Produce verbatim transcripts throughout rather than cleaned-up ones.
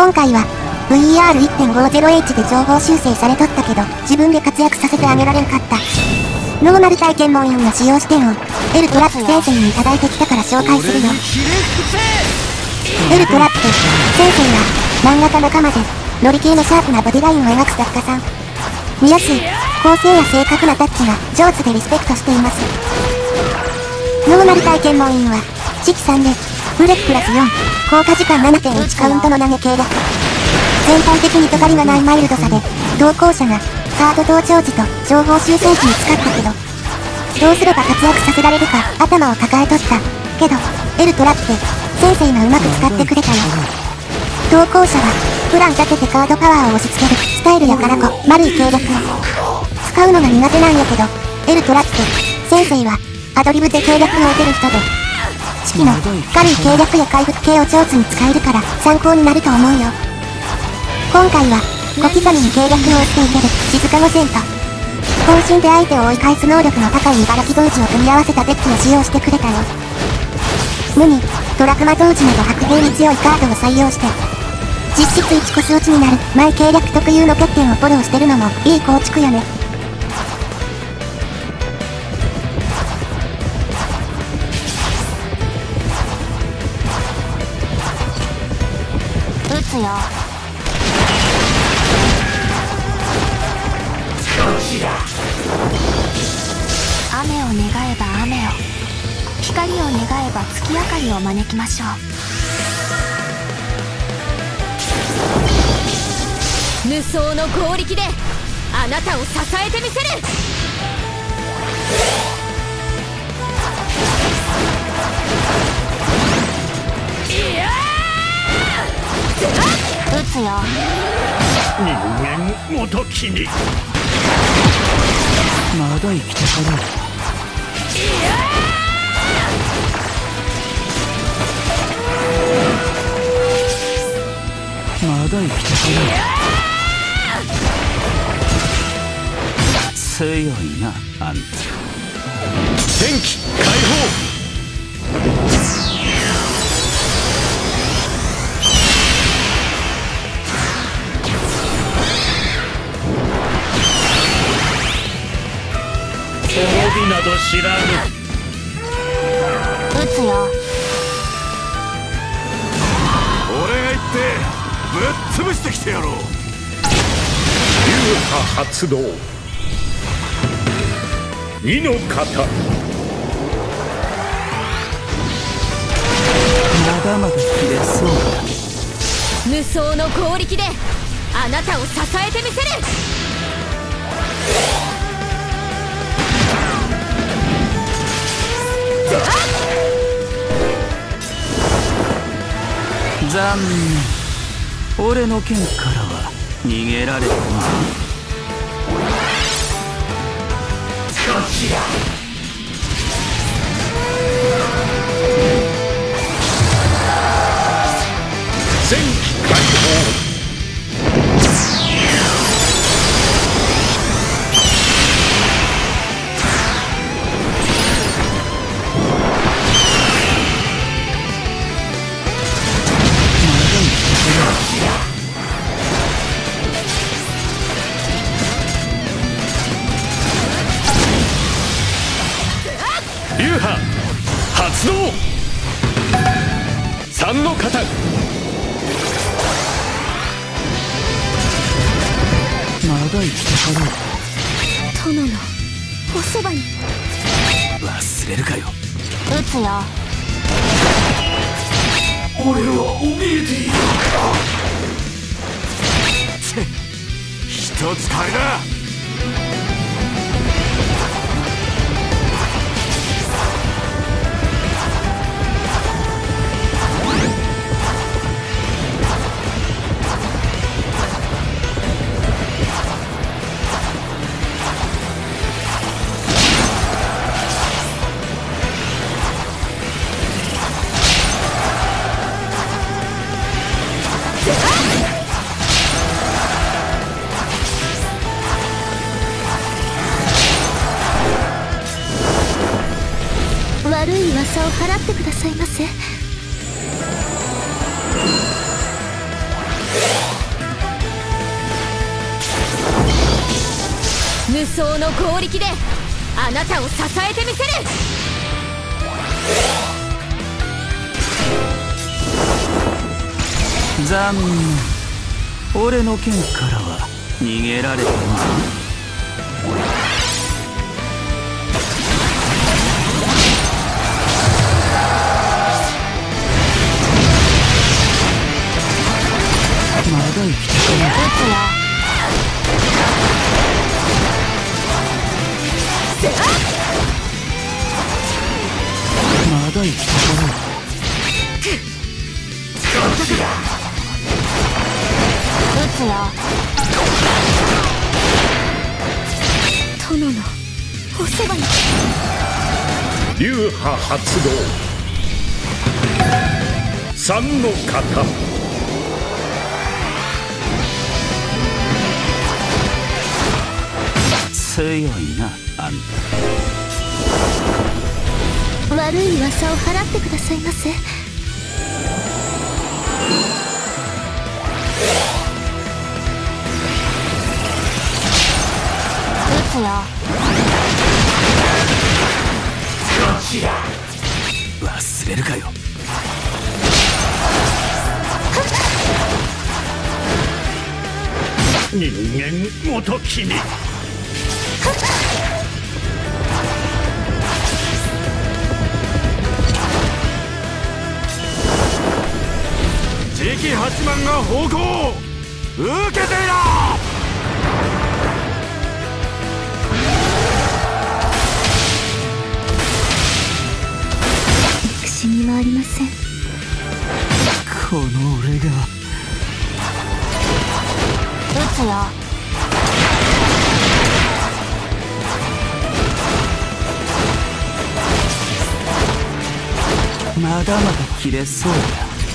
今回は ブイイーアールいってんごじゅうエイチ で情報修正されとったけど自分で活躍させてあげられんかった。ノーマル体験門員の使用視点をエルトラップ先生にいただいてきたから紹介するよ。エルトラップ先生は漫画家仲間でノリ系のシャープなボディラインを描く作家さん。見やすい構成や正確なタッチが上手でリスペクトしています。ノーマル体験門員は式さんでブレックプラスよん効果時間 ななてんいち カウントの投げ系だ。全体的に尖りがないマイルドさで同行者がカード同調時と情報修正時に使ったけどどうすれば活躍させられるか頭を抱えとったけどエルトラップ先生がうまく使ってくれたよ。同行者はプラン立ててカードパワーを押し付けるスタイルやからこ丸い計略使うのが苦手なんやけどエルトラップ先生はアドリブで計略を打てる人で式の軽い計略や回復系を上手に使えるから参考になると思うよ。今回は小刻みに計略を打っていける静かごセント渾身で相手を追い返す能力の高い茨城同時を組み合わせたデッキを使用してくれたよ。無にドラクマ同時など白兵に強いカードを採用して実質いちコス落ちになる前計略特有の欠点をフォローしてるのもいい構築よね。 撃つよ。雨を願えば雨を光を願えば月明かりを招きましょう。無双の合力であなたを支えてみせる。いやー撃つよ。 人間ごときにまだ生きてかない。いやまだ生きてかない。強いなあんた。戦機解放。滅びなど知らぬ。 撃つよ。 俺が行ってぶっ潰してきてやろう。流派発動。二の型。まだまだ切れそうだ。 無双の合力であなたを支えてみせる。 残念。俺の剣からは逃げられたな。こちら。戦機解放。流派発動。三の型。まだ生きてかない。 殿のおそばに。 忘れるかよ。 撃つよ。 俺は怯えているのか。チェ一つ買いだ。 悪い噂を払ってくださいませ。 無双の合力であなたを支えてみせる。 残念、俺の剣からは逃げられたな。まだ生きてる。 撃つよ。 まだ生きてる。 撃つよ。 殿のおそばに。 流派発動。三の型。 強いな、あんた。 悪い噂を払ってくださいませ。 撃つよ。 忘れるかよ。 人間ごときに。次期八幡が咆哮。受けていろ。 憎しみはありません。 この俺が。 撃つよ。 まだまだ切れそうだ。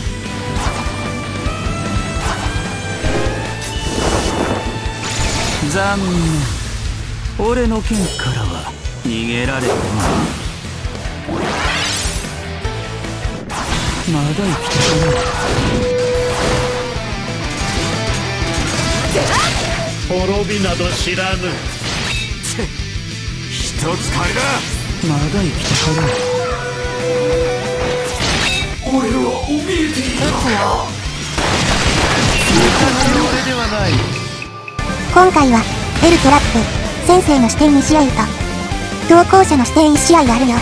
残念、俺の剣からは逃げられたな。まだ生きてる。 滅びなど知らぬ。一つ借りだ。 まだ生きてる。 俺は怯えている。俺ではない。 今回はエルトラップ先生の視点に試合と同行者の視点いち試合あるよ。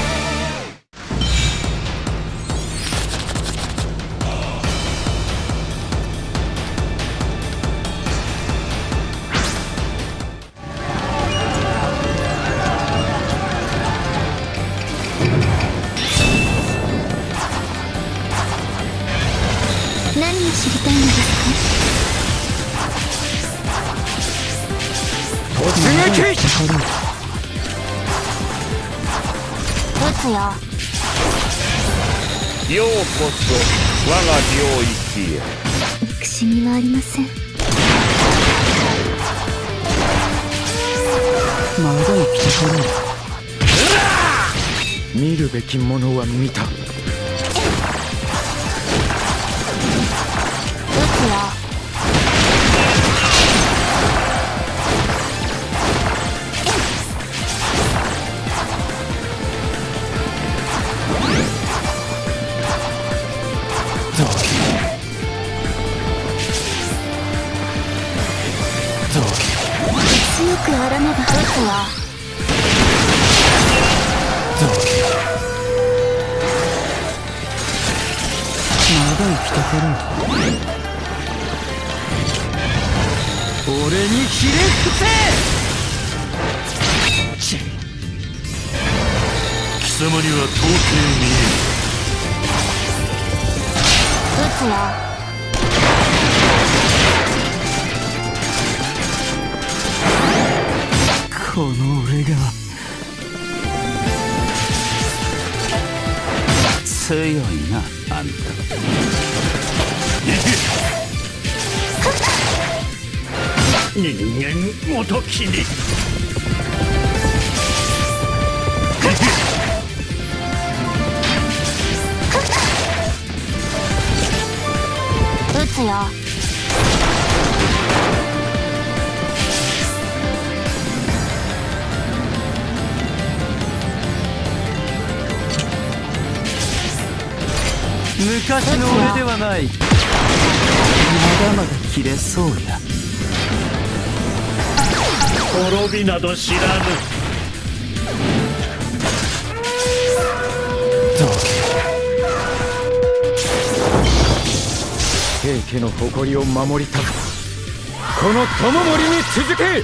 何を知りたいのですか？ 突撃。 撃つよ。 ようこそ我が領域へ。 憎しみはありません。 まだ生きて見るべきものは見た。 撃つよ。 強くあらねば。 撃つよ。 まだ生きてる。俺にひれ伏せ。 貴様には到底見撃つよ。 この俺が強いな、あんた。 え人間ごときに。 撃つよ。 昔の俺ではない。まだまだ切れそうや。 滅びなど知らぬ。 平家の誇りを守りたく、この友森に続け。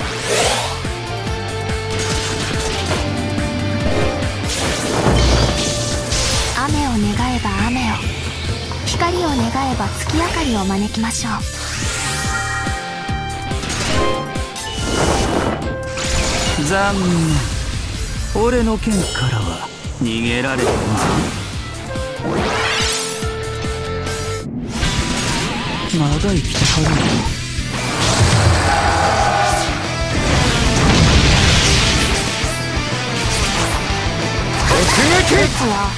雨を願えば雨を、光を願えば月明かりを招きましょう。 残念、俺の剣からは逃げられてない。まだ生きてはるの？ 突撃！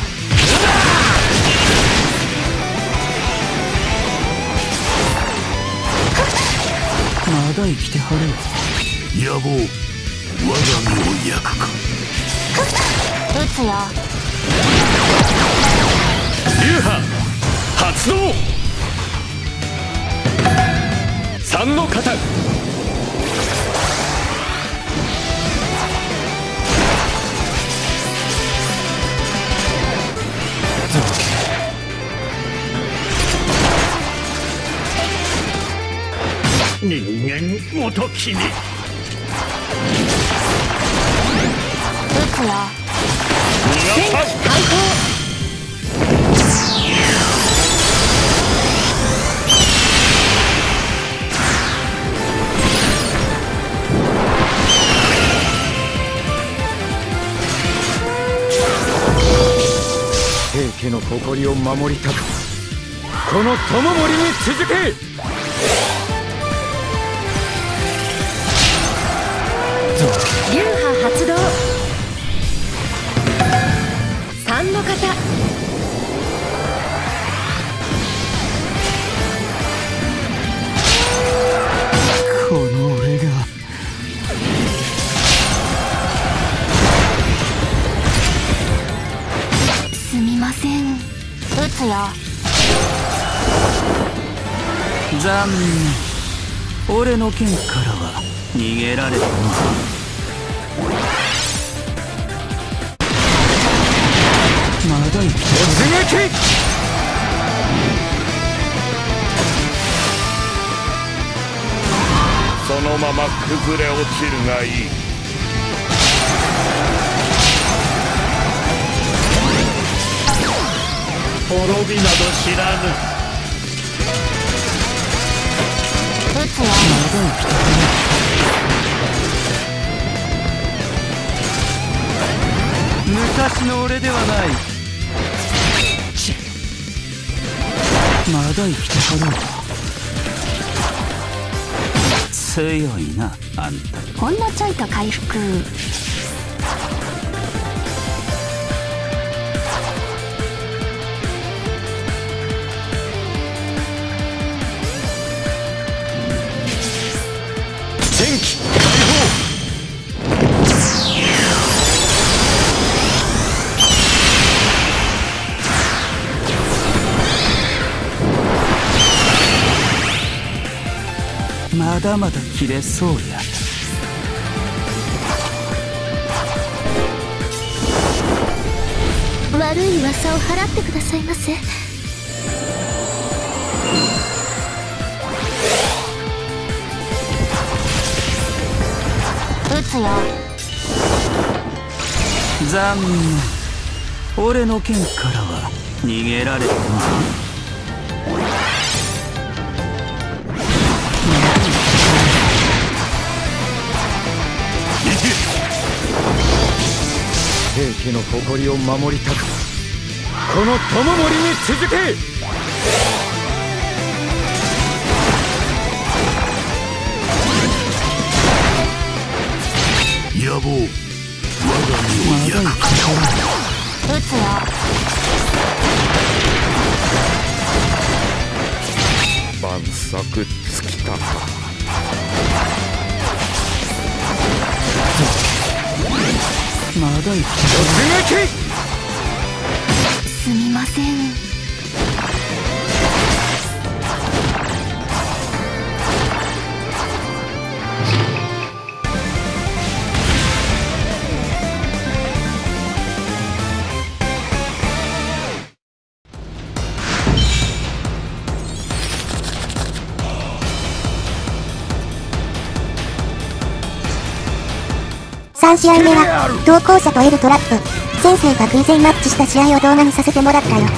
まだ生きてはるの？ 野望、我が身を焼くか。 撃つよ。 流派発動。三の型。人間ごときに。 撃つよ。 逃がさん。 平家の誇りを守りたく、この友森に続け。 流派発動。三の型。 この俺がすみません。撃つよ。 残念、俺の剣からは逃げられてない。まだ生きてる。 突撃！ そのまま崩れ落ちるがいい。滅びなど知らぬ。 撃つよ。 まだ生きてる。昔の俺ではない。まだ生きてはるの？強いな、あんた。 ほんのちょいと回復。 天気解放。 まだまだ切れそうや。 悪い噂を払ってくださいませ。 撃つよ。 残念、俺の剣からは逃げられてない。 平家の誇りを守りたく、この友森に続け。 野望、我が身を焼くか。 撃つよ。 万策尽きたか。 まだ生きてる。 突撃！ すみません。 さん試合目は、同行者と L トラップ。先生が偶然マッチした試合を動画にさせてもらったよ。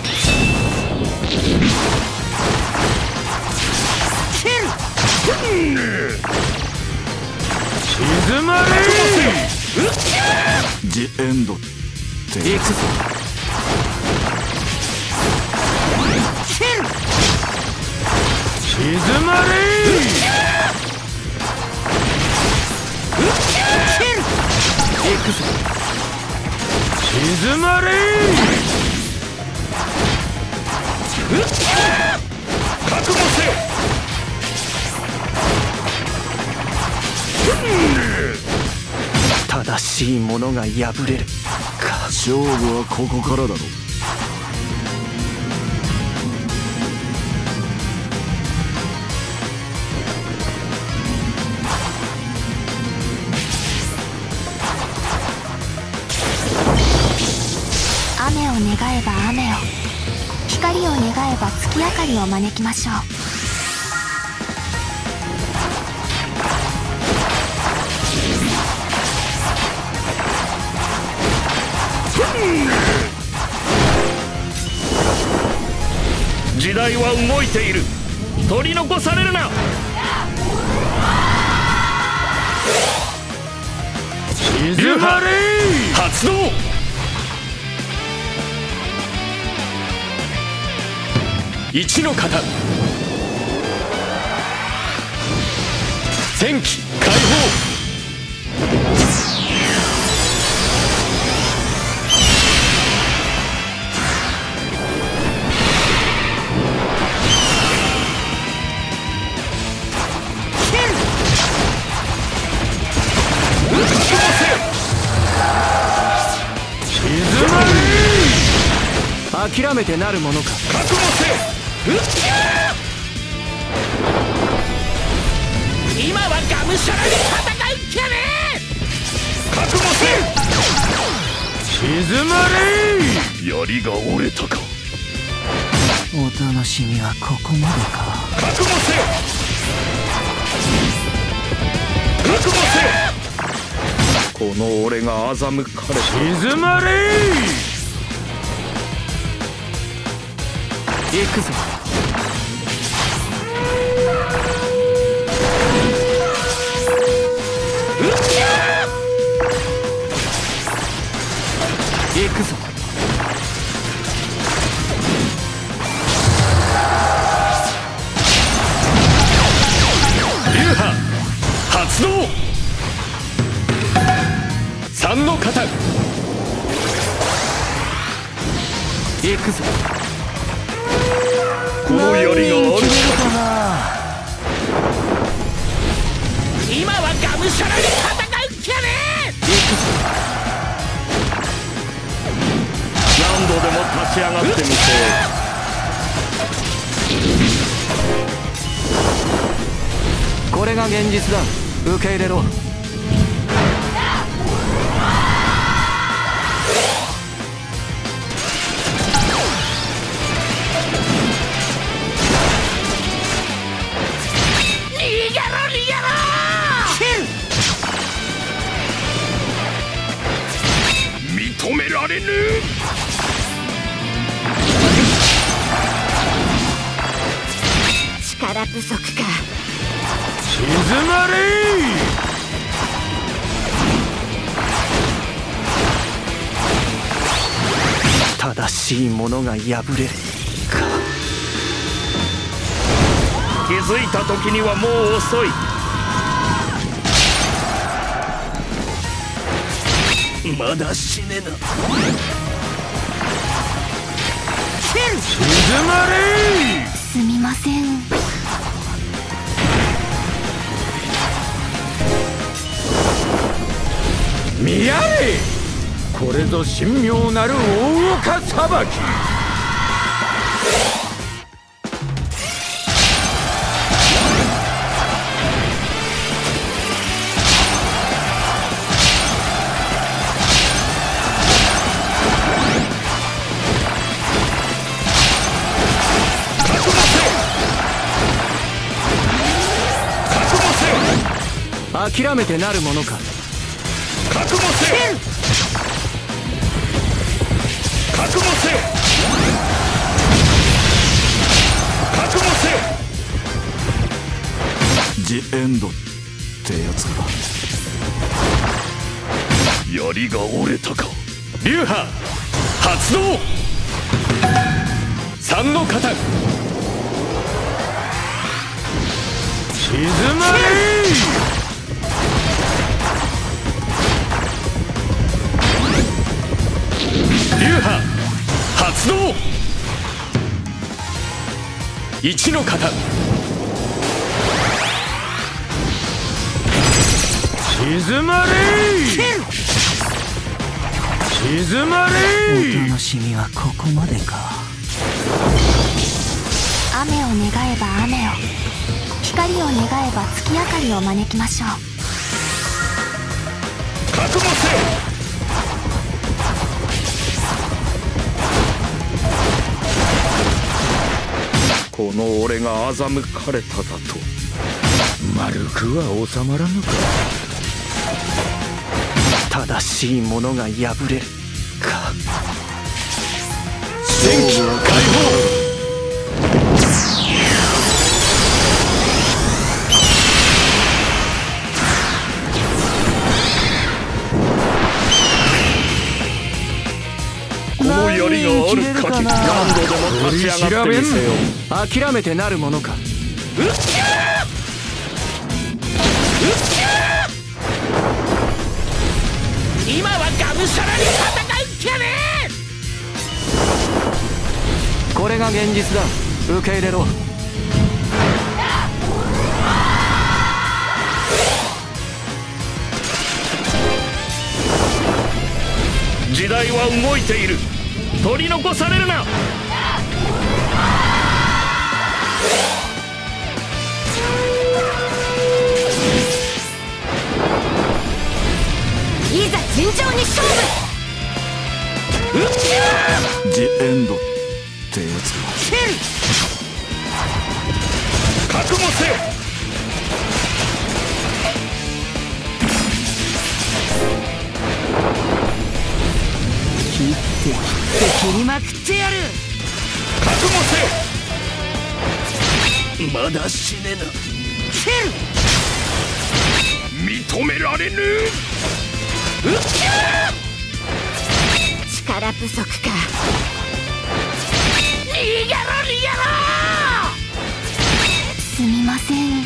静まれジエンドって行くぞ。静まれ行くぞ。静まれ覚悟せよ。正しいものが破れるか。 勝負はここからだろ。 雨を願えば雨を、光を願えば月明かりを招きましょう。 時代は動いている。取り残されるな。 静まれ発動。 一の型。戦機解放。諦めてなるものか。 覚悟せよ。今はがむしゃらに戦うっきゃね。覚悟せよ。 静まれ。 槍が折れたか。 お楽しみはここまでか。 覚悟せよ。覚悟せよ。この俺が欺かれた。 静まれ。行くぞ。行くぞ。 流派発動。三の型。 行くぞ。 この槍があるか。今はがむしゃらに戦うっきゃね。何度でも立ち上がってみせよ。 これが現実だ。受け入れろ。 認められぬ。 力不足か。 静まれ。正しいものが破れるか。 気づいた時にはもう遅い。まだ死ねな。 静まれ。 すみません。 見やれ。これぞ神妙なる大岡裁き。 諦めてなるものか。 覚悟せよ覚悟せよ覚悟せよ。 ジエンドってやつか。 槍が折れたか。流派発動。三の型静まれ。 流派発動。一の型静まれ。静まれ。 お楽しみはここまでか。 雨を願えば雨を、光を願えば月明かりを招きましょう。 覚悟せよ。この俺が欺かれただと丸くは収まらぬか。 正しいものが破れるか。戦機解放。 この槍があるかぎ何度でも立ち上がってみせよ。 諦めてなるものか。 今はがむしゃらに戦うっきゃねえ。 これが現実だ。受け入れろ。 時代は動いている。取り残されるな。 いざ尋常に勝負。 ジエンドってやつか。 覚悟せよ。 切って切って切りまくってやる。 覚悟せよ。 まだ死ねな。 認められぬ。 力不足か。 逃げろ逃げろ。 すみません。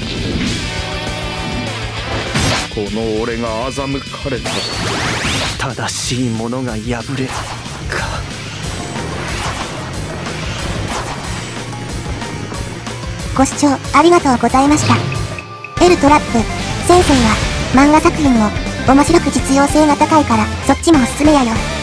この俺が欺かれた。 正しいものが破れるか。 ご視聴ありがとうございました。エルトラップ先生は漫画作品も面白く実用性が高いからそっちもおすすめやよ。